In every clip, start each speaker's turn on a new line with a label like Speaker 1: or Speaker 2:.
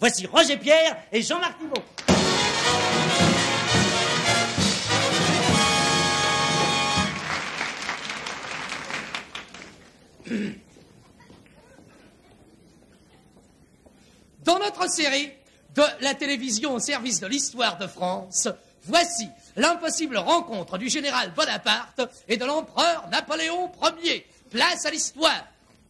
Speaker 1: Voici Roger Pierre et Jean-Marc Thibault.
Speaker 2: Dans notre série de la télévision au service de l'histoire de France, voici l'impossible rencontre du général Bonaparte et de l'empereur Napoléon Ier. Place à l'histoire.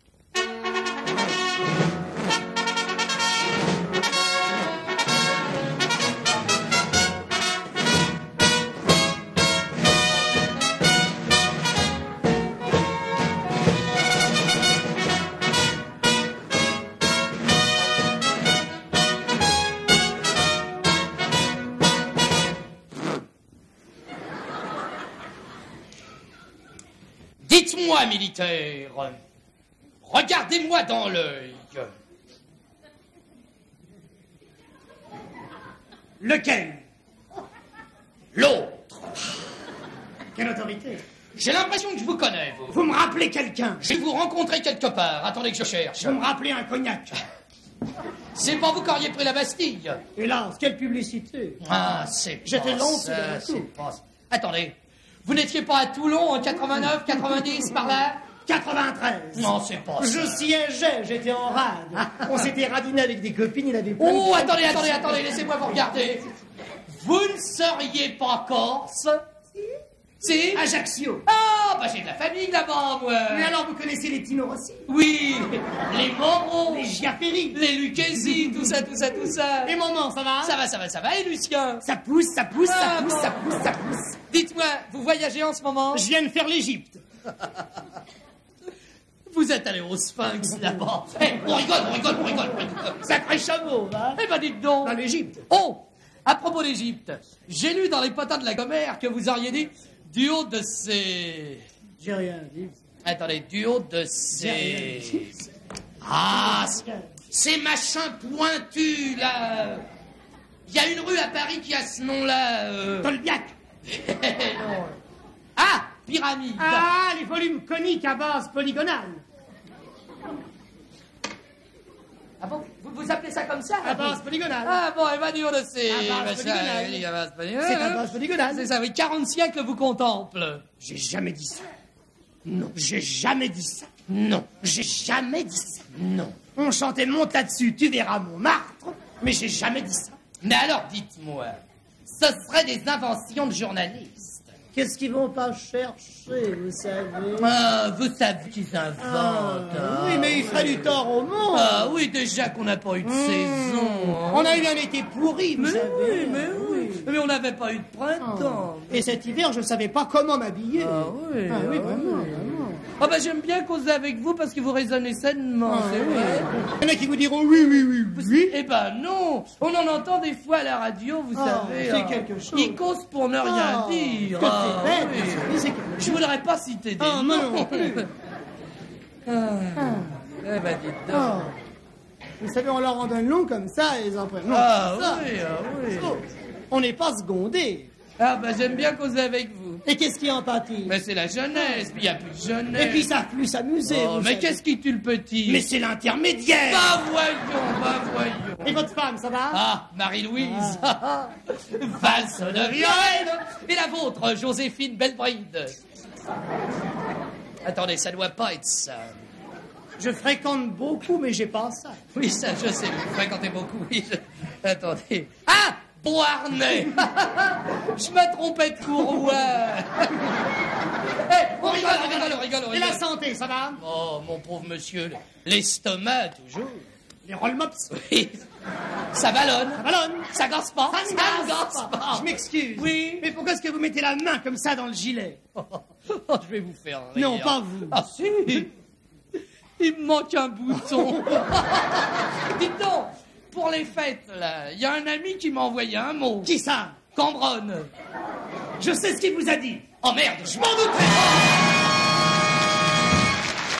Speaker 2: Dites-moi, militaire, regardez-moi dans l'œil.
Speaker 1: Lequel?
Speaker 2: L'autre.
Speaker 1: Quelle autorité?
Speaker 2: J'ai l'impression que je vous connais, vous.
Speaker 1: Vous me rappelez quelqu'un?
Speaker 2: Je vais vous rencontrer quelque part. Attendez que je cherche.
Speaker 1: Vous me rappelez un cognac?
Speaker 2: C'est pas vous qui auriez pris la Bastille.
Speaker 1: Hélas, quelle publicité!
Speaker 2: Ah, c'est pas
Speaker 1: J'étais long,
Speaker 2: ça,
Speaker 1: c'est tout.
Speaker 2: pas ça. Attendez, vous n'étiez pas à Toulon en 89, 90, par là?
Speaker 1: 93.
Speaker 2: Non, c'est pas ça.
Speaker 1: Je siégeais, j'étais en rade. On s'était radiné avec des copines, il avait plein de-
Speaker 2: Oh, attendez, laissez-moi vous regarder. Vous ne seriez pas corse? Si?
Speaker 1: Ajaccio.
Speaker 2: Ah, bah j'ai de la famille là-bas, moi.
Speaker 1: Mais alors, vous connaissez les Tino Rossi?
Speaker 2: Oui, les Moreau,
Speaker 1: Les Giafferi?
Speaker 2: les Lucchesi, tout ça.
Speaker 1: Les moments, ça va?
Speaker 2: Ça va, et Lucien?
Speaker 1: Ça pousse, ça pousse,
Speaker 2: Ah,
Speaker 1: ça pousse,
Speaker 2: bon.
Speaker 1: ça pousse, ça pousse.
Speaker 2: Dites-moi, vous voyagez en ce moment?
Speaker 1: Je viens de faire l'Égypte.
Speaker 2: Vous êtes allé au Sphinx là-bas. Eh, on rigole.
Speaker 1: Sacré chameau, va?
Speaker 2: Eh ben dites donc.
Speaker 1: Dans l'Égypte.
Speaker 2: Oh, à propos d'Égypte, j'ai lu dans les potins de la Gomère que vous auriez dit du haut de ces...
Speaker 1: J'ai rien dit.
Speaker 2: Attendez, du haut de
Speaker 1: J'ai rien
Speaker 2: ces...
Speaker 1: dit.
Speaker 2: Ah, ces machins pointus là. Il y a une rue à Paris qui a ce nom-là.
Speaker 1: Tolbiac.
Speaker 2: Non. Ah, pyramide.
Speaker 1: Ah, les volumes coniques à base polygonale.
Speaker 2: Ah bon, vous appelez ça comme ça?
Speaker 1: À base polygonale.
Speaker 2: Ah bon, et ben du haut de ces...
Speaker 1: À base polygonale.
Speaker 2: oui, à base polygonale.
Speaker 1: C'est à base polygonale.
Speaker 2: C'est ça, oui, 40 siècles vous contemple.
Speaker 1: J'ai jamais dit ça. Non, j'ai jamais dit ça. Non, j'ai jamais dit ça. Non. On chantait monte là-dessus, tu verras Montmartre, mais j'ai jamais dit ça.
Speaker 2: Mais alors, dites-moi, ce serait des inventions de journalistes.
Speaker 1: Qu'est-ce qu'ils vont pas chercher, vous savez?
Speaker 2: Ah, vous savez qu'ils inventent. hein.
Speaker 1: Oui, mais il ferait du tort au monde.
Speaker 2: Ah oui, déjà qu'on n'a pas eu de saison. hein.
Speaker 1: On a eu un été pourri, vous
Speaker 2: Mais
Speaker 1: savez.
Speaker 2: oui, mais oui. Mais on n'avait pas eu de printemps.
Speaker 1: Et cet hiver, je ne savais pas comment m'habiller.
Speaker 2: Ah oui,
Speaker 1: Ah oui,
Speaker 2: ah
Speaker 1: vraiment,
Speaker 2: oui.
Speaker 1: vraiment.
Speaker 2: Ah bah j'aime bien causer avec vous parce que vous raisonnez sainement, c'est vrai.
Speaker 1: Il y en a qui vous diront oui.
Speaker 2: Eh ben non, on en entend des fois à la radio, vous savez.
Speaker 1: c'est
Speaker 2: hein.
Speaker 1: quelque chose.
Speaker 2: Ils causent pour ne rien dire.
Speaker 1: Que
Speaker 2: Ah,
Speaker 1: c'est bête,
Speaker 2: oui.
Speaker 1: oui, c'est quelque
Speaker 2: Je voudrais pas citer des
Speaker 1: Ah,
Speaker 2: noms.
Speaker 1: moi non plus.
Speaker 2: Eh ben dites donc.
Speaker 1: Ah. Vous savez, on leur en donne long comme ça, et les imprimés. Non,
Speaker 2: Ah
Speaker 1: ça.
Speaker 2: oui, ah oui.
Speaker 1: Oh, on n'est pas secondé.
Speaker 2: Ah bah j'aime bien causer avec vous.
Speaker 1: Et qu'est-ce qui en pâtit?
Speaker 2: Mais c'est la jeunesse, puis il n'y a plus de jeunesse.
Speaker 1: Et puis ils savent plus s'amuser.
Speaker 2: Oh,
Speaker 1: vous
Speaker 2: mais
Speaker 1: savez.
Speaker 2: qu'est-ce qui tue le petit?
Speaker 1: Mais c'est l'intermédiaire.
Speaker 2: Bah voyons.
Speaker 1: Et votre femme, ça va?
Speaker 2: Ah, Marie-Louise. Valse de Vienne. Et la vôtre, Joséphine Belbride. Attendez, ça doit pas être ça.
Speaker 1: Je fréquente beaucoup, mais j'ai pas ça.
Speaker 2: Oui, ça, je sais, vous fréquentez beaucoup, oui. Attendez. Ah, Beauharnais. Je me trompais de courroie. On rigole.
Speaker 1: Et la santé, ça va?
Speaker 2: Oh, mon pauvre monsieur, l'estomac, toujours.
Speaker 1: Les roll-mops?
Speaker 2: Oui. Ça ballonne.
Speaker 1: Ça ballonne.
Speaker 2: Ça gosse pas.
Speaker 1: Ça ne gasse pas. Je m'excuse.
Speaker 2: Oui.
Speaker 1: Mais pourquoi est-ce que vous mettez la main comme ça dans le gilet?
Speaker 2: Je vais vous faire rire.
Speaker 1: Non, pas vous.
Speaker 2: Ah si. Il me manque un bouton. Dites donc, pour les fêtes, là, il y a un ami qui m'a envoyé un mot.
Speaker 1: Qui ça?
Speaker 2: Cambronne.
Speaker 1: Je sais ce qu'il vous a dit.
Speaker 2: Oh merde, je m'en doutais.